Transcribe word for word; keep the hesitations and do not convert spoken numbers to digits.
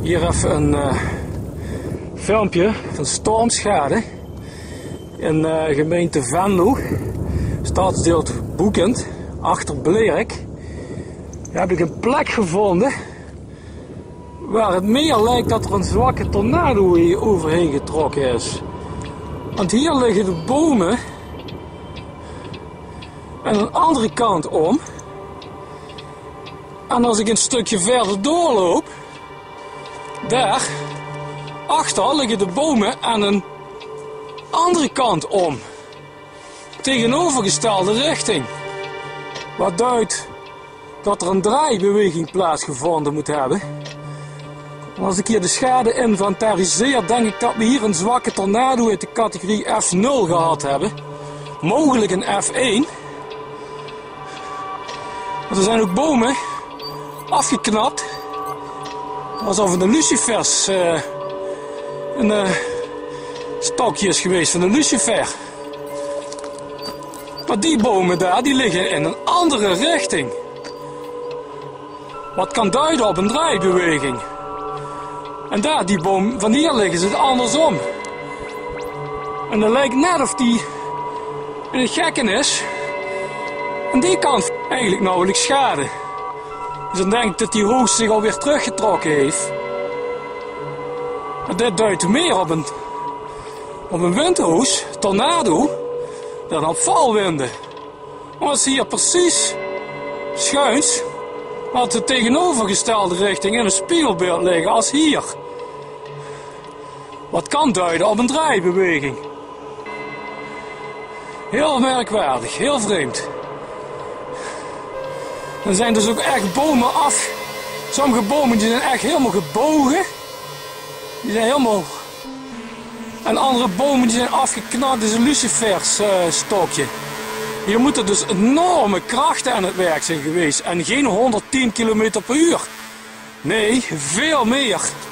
Hier even een uh, filmpje van stormschade in uh, gemeente Venlo, stadsdeel Boekend, achter Blerik. Daar heb ik een plek gevonden waar het meer lijkt dat er een zwakke tornado hier overheen getrokken is. Want hier liggen de bomen aan de andere kant om. En als ik een stukje verder doorloop, daar achter liggen de bomen aan een andere kant om. Tegenovergestelde richting. Wat duidt dat er een draaibeweging plaatsgevonden moet hebben. En als ik hier de schade inventariseer, denk ik dat we hier een zwakke tornado uit de categorie F nul gehad hebben. Mogelijk een F één. Maar er zijn ook bomen afgeknapt. Alsof het een lucifers uh, een uh, stokje is geweest van een lucifer. Maar die bomen daar, die liggen in een andere richting. Wat kan duiden op een draaibeweging. En daar, die boom, van hier liggen ze het andersom. En dan lijkt net of die in het gekken is. Aan die kant eigenlijk nauwelijks schade. Dus dan denk ik dat die hoogst zich alweer teruggetrokken heeft. Maar dit duidt meer op een, op een windhoos, tornado, dan op valwinden. Want ze hier precies schuins, wat de tegenovergestelde richting in een spiegelbeeld liggen als hier. Wat kan duiden op een draaibeweging. Heel merkwaardig, heel vreemd. Er zijn dus ook echt bomen af. Sommige bomen die zijn echt helemaal gebogen. Die zijn helemaal... En andere bomen die zijn afgeknakt. Dit is een lucifers uh, stokje. Hier moeten dus enorme krachten aan het werk zijn geweest. En geen honderdtien kilometer per uur. Nee, veel meer.